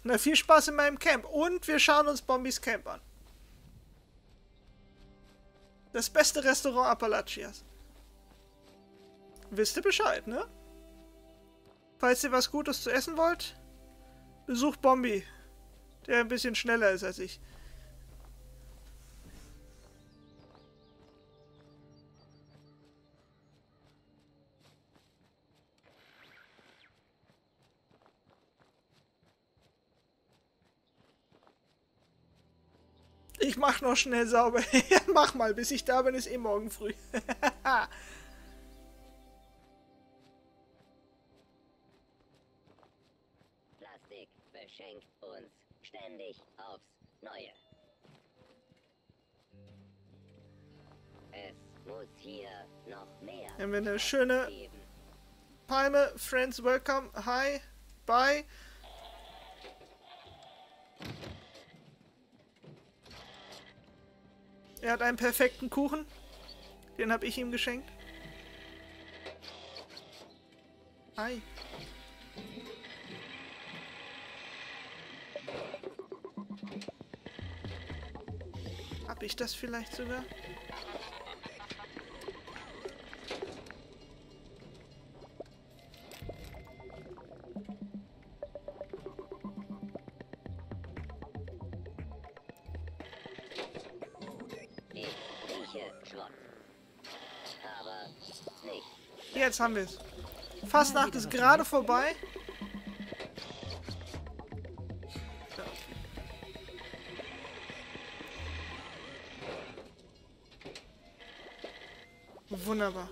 Na, viel Spaß in meinem Camp. Und wir schauen uns Bombys Camp an. Das beste Restaurant Appalachias. Wisst ihr Bescheid, ne? Falls ihr was Gutes zu essen wollt, besucht Bombi. Der ein bisschen schneller ist als ich. Ich mach noch schnell sauber. Ja, mach mal, bis ich da bin, ist eh morgen früh. Plastik beschenkt uns ständig aufs Neue. Es muss hier noch mehr Haben wir eine schöne geben. Palme. Friends, welcome. Hi. Bye. Er hat einen perfekten Kuchen. Den habe ich ihm geschenkt. Hi. Hab ich das vielleicht sogar? Ich rieche Schrott. Aber nicht. Jetzt haben wir es. Fastnacht ist gerade vorbei. Wunderbar.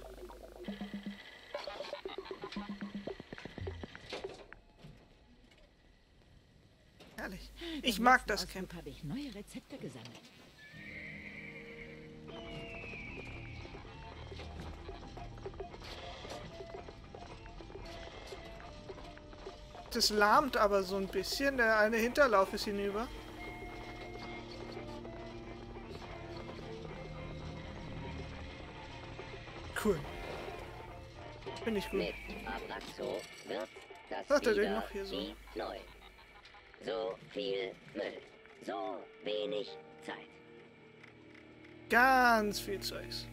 Herrlich. Ich mag das Camp. Habe ich neue Rezepte gesammelt. Das lahmt aber so ein bisschen. Der eine Hinterlauf ist hinüber. Cool. Finde ich gut. Mit Abraxo wird das Was hat er denn wieder noch hier so? wie neu. So viel Müll. So wenig Zeit. Ganz viel Zeugs.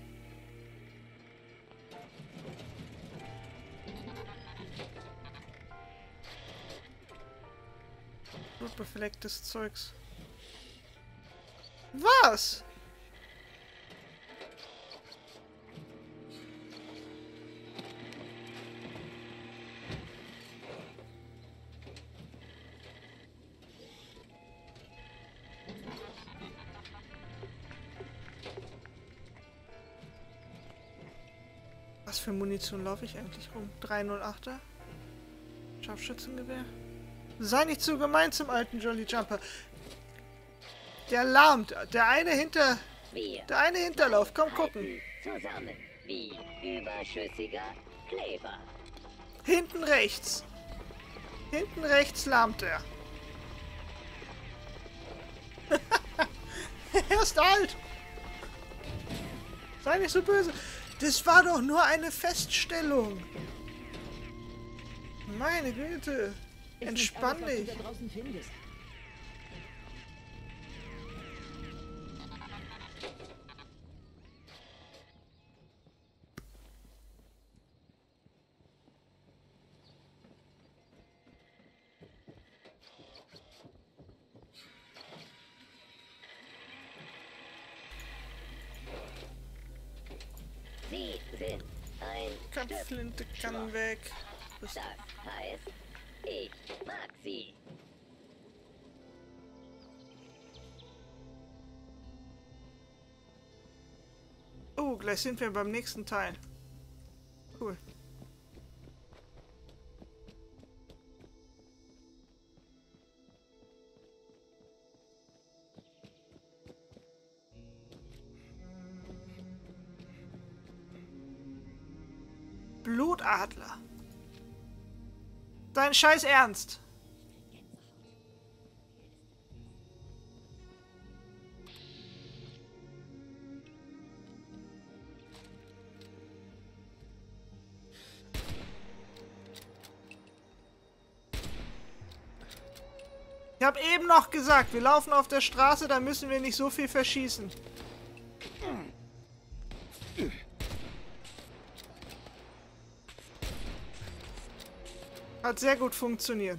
Blutbeflecktes Zeugs. Was? Was für Munition laufe ich eigentlich rum? 308er? Scharfschützengewehr? Sei nicht zu gemein zum alten Jolly Jumper. Der lahmt. Der eine Hinterlauf. Komm gucken. Zusammen wie überschüssiger Kleber. Hinten rechts. Hinten rechts lahmt er. Er ist alt. Sei nicht so böse. Das war doch nur eine Feststellung. Meine Güte. Entspann dich. Was du da draußen findest. Sie sind ein Kampfflinte kann weg. Das heißt, ich mag sie. Oh, gleich sind wir beim nächsten Teil. Cool. Blutadler. Dein Scheiß Ernst. Ich habe eben noch gesagt, wir laufen auf der Straße, da müssen wir nicht so viel verschießen. Hat sehr gut funktioniert.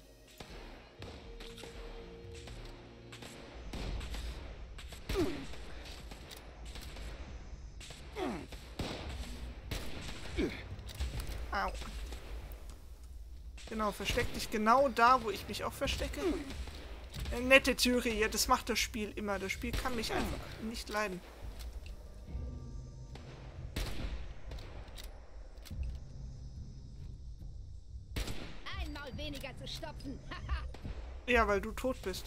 Au. Genau, versteck dich genau da, wo ich mich auch verstecke. Eine nette Theorie, ja, das macht das Spiel immer. Das Spiel kann mich einfach nicht leiden. Ein Maul weniger zu stopfen. Ja, weil du tot bist.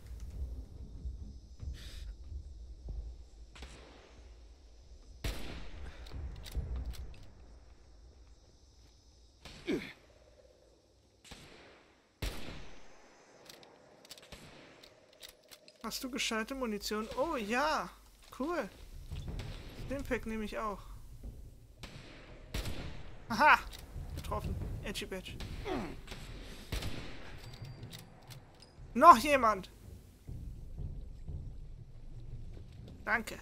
Hast du gescheite Munition? Oh ja, cool. Den Pack nehme ich auch. Aha! Getroffen. Edgy Badge. Noch jemand! Danke.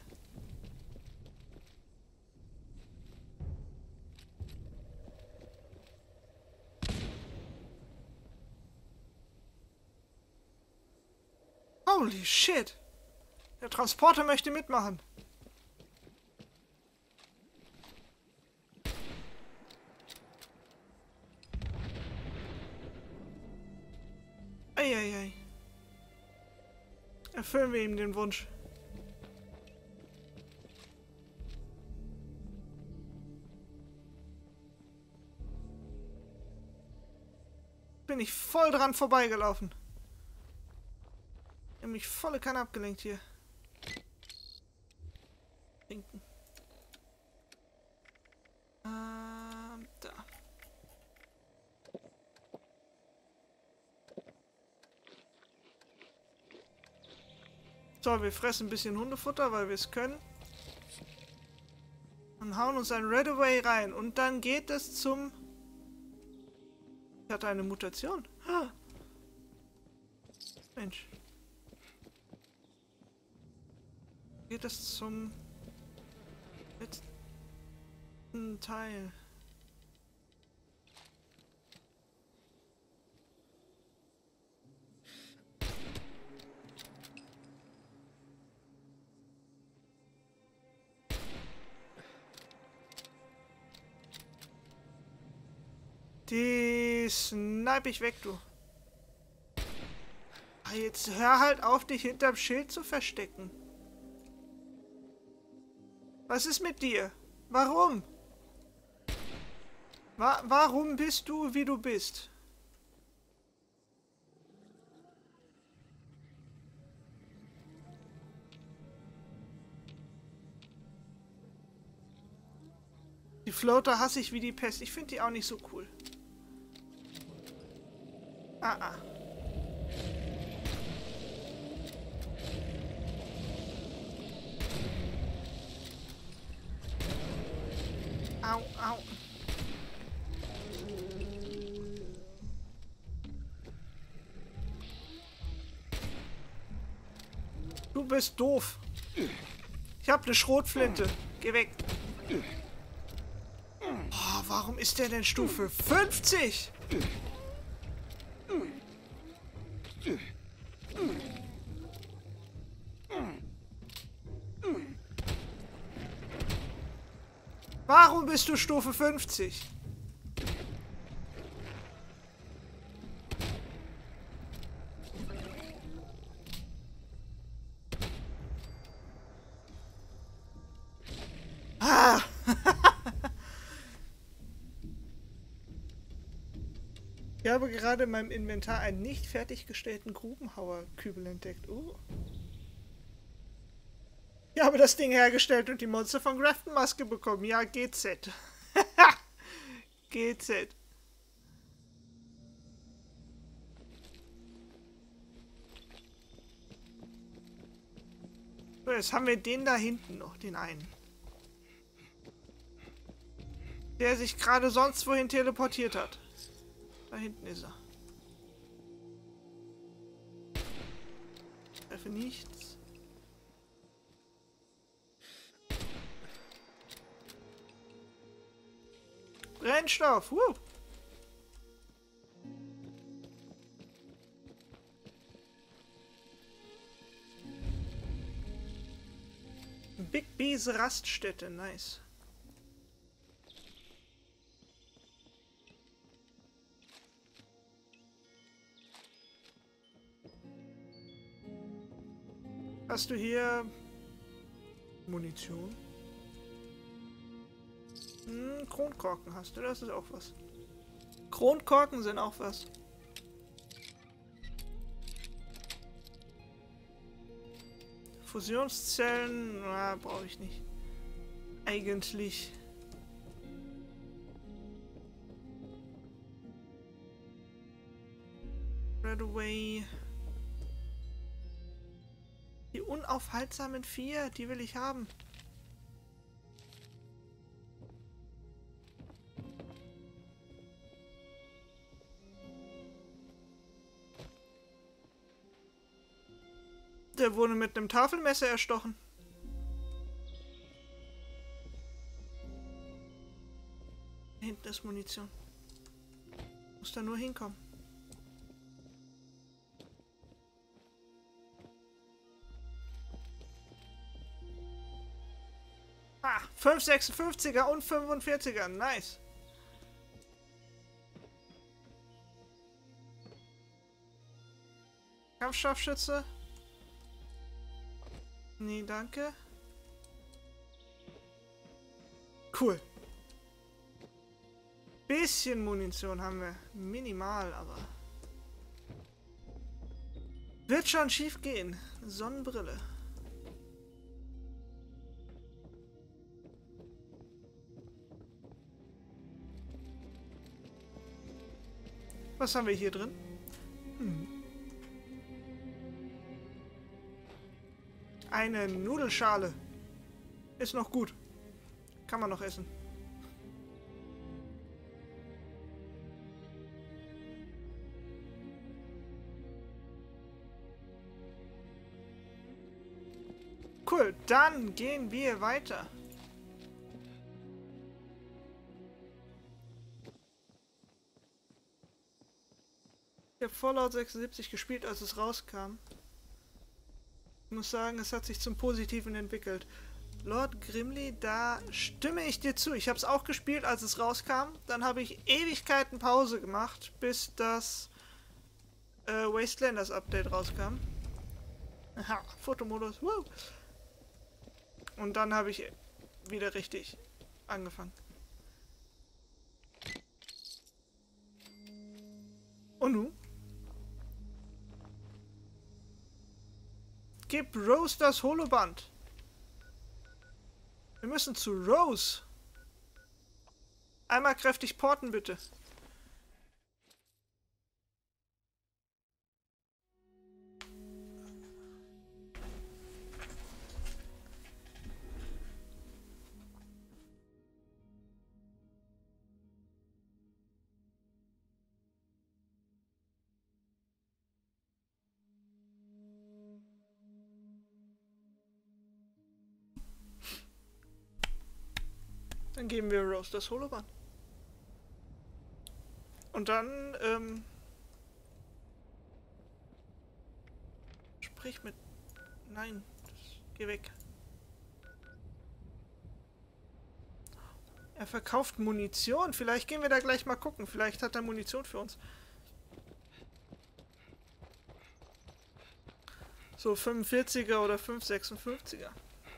Holy shit! Der Transporter möchte mitmachen. Eieiei. Erfüllen wir ihm den Wunsch. Bin ich voll dran vorbeigelaufen. Nämlich volle Kanne abgelenkt hier. Trinken. Da. So, wir fressen ein bisschen Hundefutter, weil wir es können. Und hauen uns ein Red Away rein. Und dann geht es zum... Ich hatte eine Mutation. Ah. Mensch. Geht es zum letzten Teil. Die snipe ich weg, du. Ah, jetzt hör halt auf, dich hinterm Schild zu verstecken. Was ist mit dir? Warum? Warum bist du, wie du bist? Die Floater hasse ich wie die Pest. Ich finde die auch nicht so cool. Ah. Au, au. Du bist doof. Ich habe eine Schrotflinte. Geh weg. Oh, warum ist der denn Stufe 50? Warum bist du Stufe 50? Ah! Ich habe gerade in meinem Inventar einen nicht fertiggestellten Grubenhauer-Kübel entdeckt. Ich habe das Ding hergestellt und die Monster von Grafton Maske bekommen. Ja, GZ. GZ. So, jetzt haben wir den da hinten noch, den einen. Der sich gerade sonst wohin teleportiert hat. Da hinten ist er. treffe nichts. Brennstoff! Big B's Raststätte, nice. Hast du hier Munition? Kronkorken hast du, das ist auch was. Kronkorken sind auch was. Fusionszellen, brauche ich nicht. Eigentlich. Redaway. Die unaufhaltsamen 4, die will ich haben. Der wurde mit einem Tafelmesser erstochen. Da hinten ist Munition. Muss da nur hinkommen. Ah, 556er und 45er, nice. Kampfscharfschütze. Nee, danke. Cool. Bisschen Munition haben wir. Minimal, aber... Wird schon schief gehen. Sonnenbrille. Was haben wir hier drin? Eine Nudelschale. Ist noch gut. Kann man noch essen. Cool, dann gehen wir weiter. Ich habe Fallout 76 gespielt, als es rauskam. Ich muss sagen, es hat sich zum Positiven entwickelt. Lord Grimley, da stimme ich dir zu. Ich habe es auch gespielt, als es rauskam. Dann habe ich Ewigkeiten Pause gemacht, bis das Wastelanders Update rauskam. Aha, Fotomodus. Woo. Und dann habe ich wieder richtig angefangen. Und nun? Gib Rose das Holoband. Wir müssen zu Rose. Einmal kräftig porten, bitte. Dann geben wir Rose das Holoband. Und dann, sprich mit... Nein, geh weg. Er verkauft Munition. Vielleicht gehen wir da gleich mal gucken. Vielleicht hat er Munition für uns. So 45er oder 556er.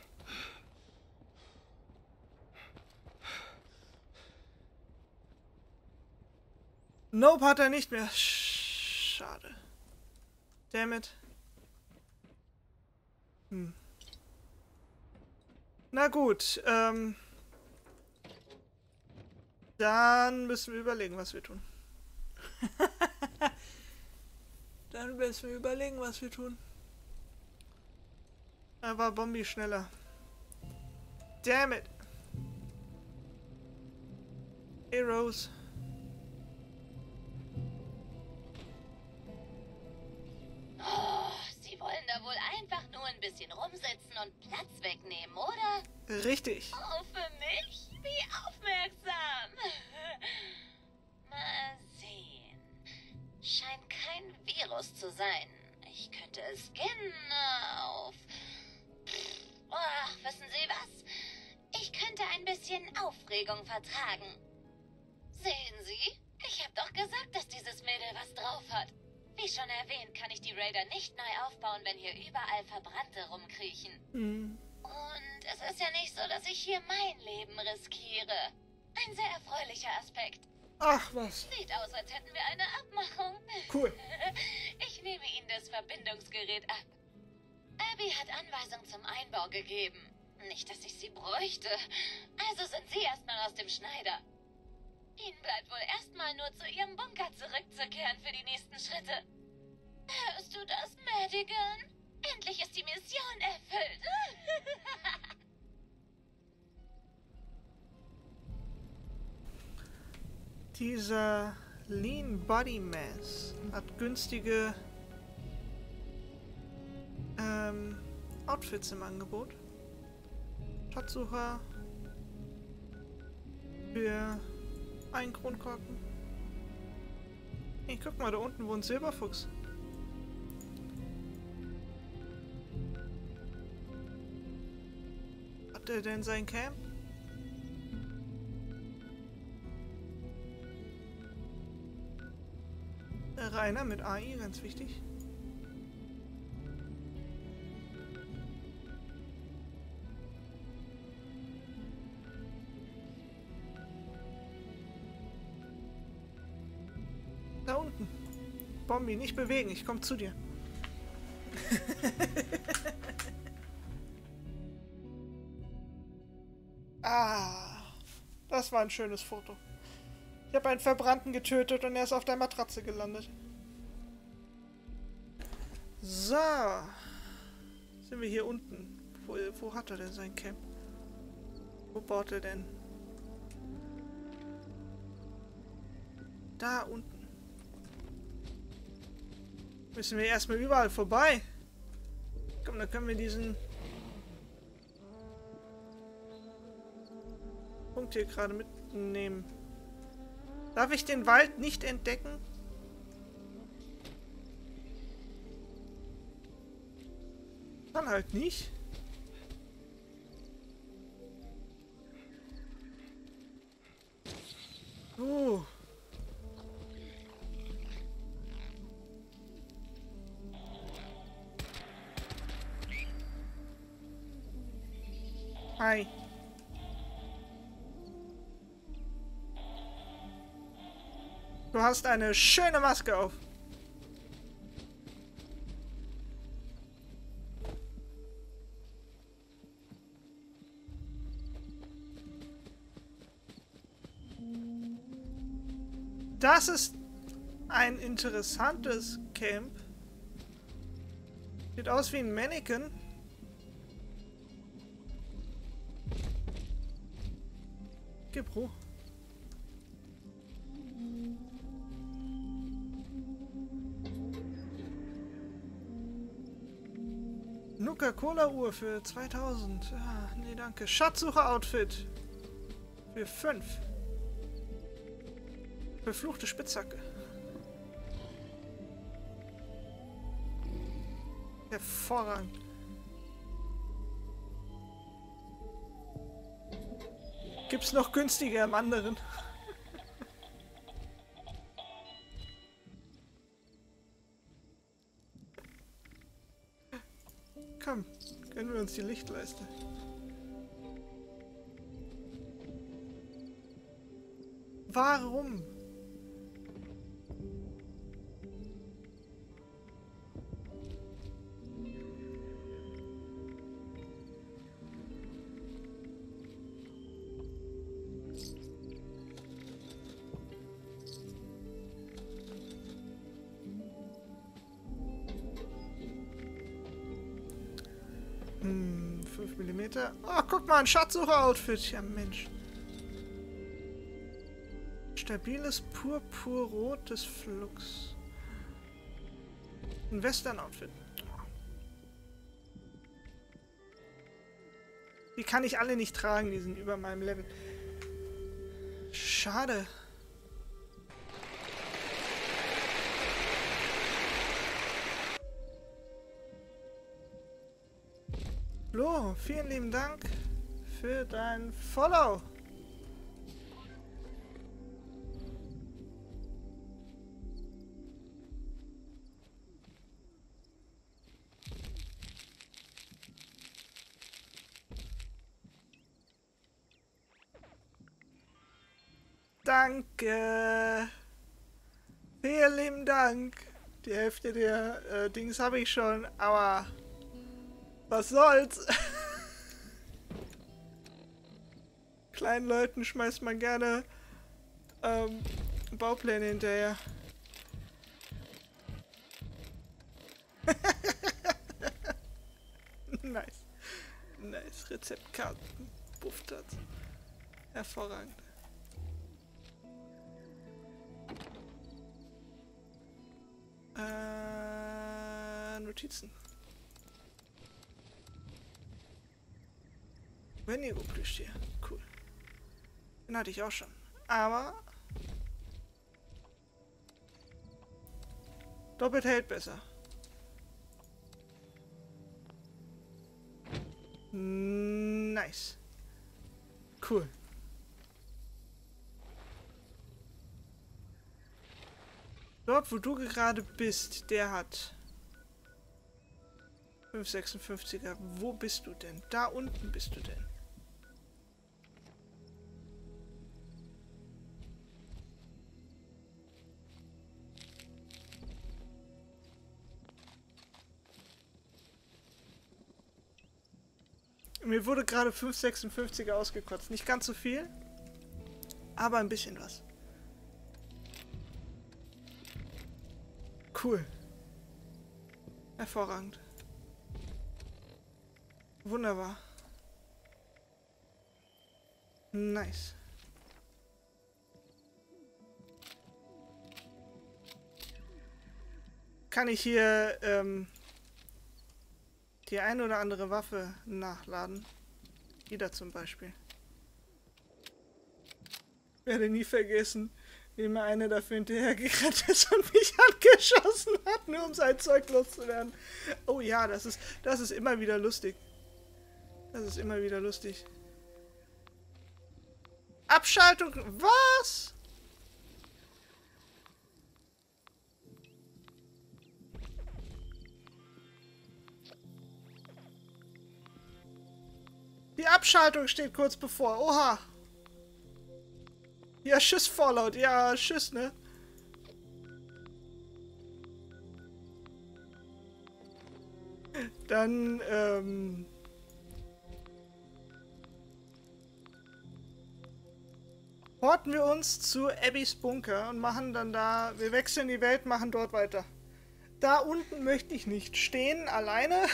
Nope, hat er nicht mehr. Schade. Dammit. Na gut, dann müssen wir überlegen, was wir tun. Dann müssen wir überlegen, was wir tun. Da war Bombi schneller. Dammit. Hey, Rose. Sie wollen da wohl einfach nur ein bisschen rumsitzen und Platz wegnehmen, oder? Richtig. Oh, für mich? Wie aufmerksam. Mal sehen. Scheint kein Virus zu sein. Ich könnte es scannen auf... Ach, wissen Sie was? Ich könnte ein bisschen Aufregung vertragen. Sehen Sie? Ich habe doch gesagt, dass dieses Mädel was drauf hat. Wie schon erwähnt, kann ich die Raider nicht neu aufbauen, wenn hier überall Verbrannte rumkriechen. Hm. Und es ist ja nicht so, dass ich hier mein Leben riskiere. Ein sehr erfreulicher Aspekt. Ach, was. Sieht aus, als hätten wir eine Abmachung. Cool. Ich nehme Ihnen das Verbindungsgerät ab. Abby hat Anweisung zum Einbau gegeben. Nicht, dass ich sie bräuchte. Also sind Sie erstmal aus dem Schneider. Ihnen bleibt wohl erstmal nur zu Ihrem Bunker zurückzukehren für die nächsten Schritte. Hörst du das, Madigan? Endlich ist die Mission erfüllt. Dieser Lean Body Mass hat günstige Outfits im Angebot. Schatzsucher für einen Kronkorken. Hey, guck mal, da unten wohnt Silberfuchs. Hat er denn sein Camp? Rainer mit AI, ganz wichtig. Da unten. Bombi, nicht bewegen, ich komme zu dir. Ah, das war ein schönes Foto. Ich habe einen Verbrannten getötet und er ist auf der Matratze gelandet. So. Sind wir hier unten? Wo hat er denn sein Camp? Wo baut er denn? Da unten. Müssen wir erstmal überall vorbei. Komm, dann können wir diesen Punkt hier gerade mitnehmen. Darf ich den Wald nicht entdecken? Dann halt nicht. Oh. Hi. Du hast eine schöne Maske auf. Das ist ein interessantes Camp. Sieht aus wie ein Mannequin. Gib Ruhe. Nuka-Cola-Uhr für 2000. Ah, nee, danke. Schatzsucher-Outfit. Für 5. Verfluchte Spitzhacke. Hervorragend. Gibt's noch günstiger im anderen? Komm, gönnen wir uns die Lichtleiste. Warum? Hm, 5 mm. Oh, guck mal, ein Schatzsucher-Outfit. Ja, Mensch. Stabiles purpurrotes Flux. Ein Western-Outfit. Die kann ich alle nicht tragen, die sind über meinem Level. Schade. Flo, vielen lieben Dank für dein Follow. Danke. Vielen lieben Dank. Die Hälfte der Dings habe ich schon, aber was soll's? Kleinen Leuten schmeißt man gerne Baupläne hinterher. Nice. Nice. Rezeptkarten. Bufft. Hervorragend. Notizen. Wendigo-Plüschtier. Cool. Den hatte ich auch schon. Aber doppelt hält besser. Nice. Cool. Dort, wo du gerade bist, der hat 556er. Wo bist du denn? Da unten bist du denn. Mir wurde gerade 556er ausgekotzt. Nicht ganz so viel, aber ein bisschen was. Cool. Hervorragend. Wunderbar. Nice. Kann ich hier die eine oder andere Waffe nachladen? Die da zum Beispiel. Werde nie vergessen, wie mir eine dafür hinterhergerannt ist und mich angeschossen hat, nur um sein Zeug loszuwerden. Oh ja, das ist immer wieder lustig. Das ist immer wieder lustig. Abschaltung. Was? Die Abschaltung steht kurz bevor. Oha. Ja, tschüss, Fallout. Ja, tschüss, ne? Dann, horten wir uns zu Abbys Bunker und machen dann da, wir wechseln die Welt, machen dort weiter. Da unten möchte ich nicht stehen, alleine.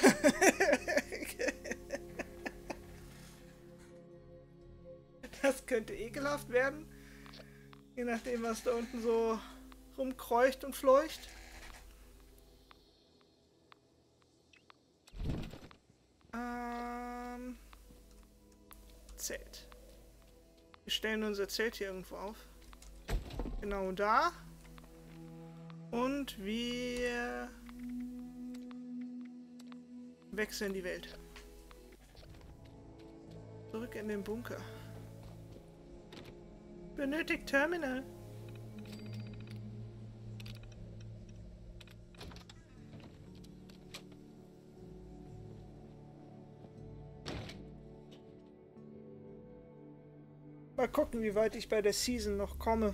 Das könnte ekelhaft werden. Je nachdem, was da unten so rumkreucht und fleucht. Zelt. Wir stellen unser Zelt hier irgendwo auf. Genau da. Und wir wechseln die Welt. Zurück in den Bunker. Benötigt Terminal. Mal gucken, wie weit ich bei der Season noch komme.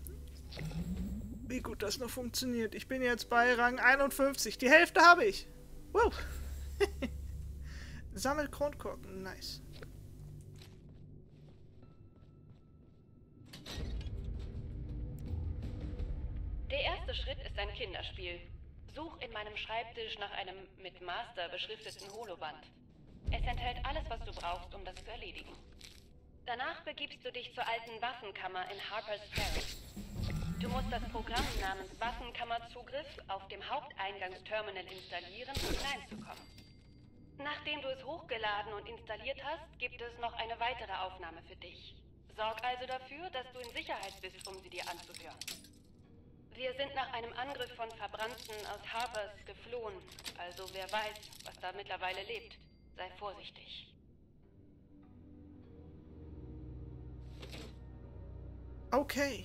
Wie gut das noch funktioniert. Ich bin jetzt bei Rang 51. Die Hälfte habe ich. Wow. Sammelt Kronkorken. Nice. Der erste Schritt ist ein Kinderspiel. Such in meinem Schreibtisch nach einem mit Master beschrifteten Holoband. Es enthält alles, was du brauchst, um das zu erledigen. Danach begibst du dich zur alten Waffenkammer in Harper's Ferry. Du musst das Programm namens Waffenkammerzugriff auf dem Haupteingangsterminal installieren, um hineinzukommen. Nachdem du es hochgeladen und installiert hast, gibt es noch eine weitere Aufnahme für dich. Sorg also dafür, dass du in Sicherheit bist, um sie dir anzuhören. Wir sind nach einem Angriff von Verbrannten aus Harpers geflohen, also wer weiß, was da mittlerweile lebt. Sei vorsichtig. Okay.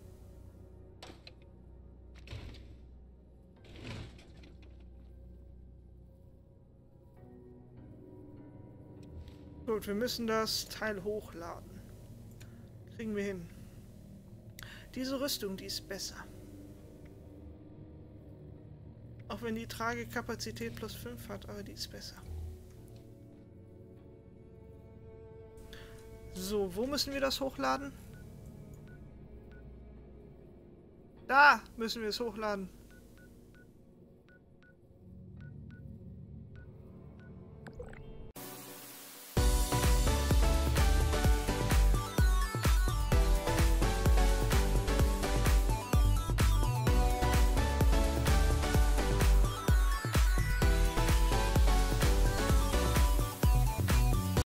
Gut, wir müssen das Teil hochladen. Kriegen wir hin. Diese Rüstung, die ist besser. Auch wenn die Tragekapazität +5 hat, aber die ist besser. So, wo müssen wir das hochladen? Da müssen wir es hochladen.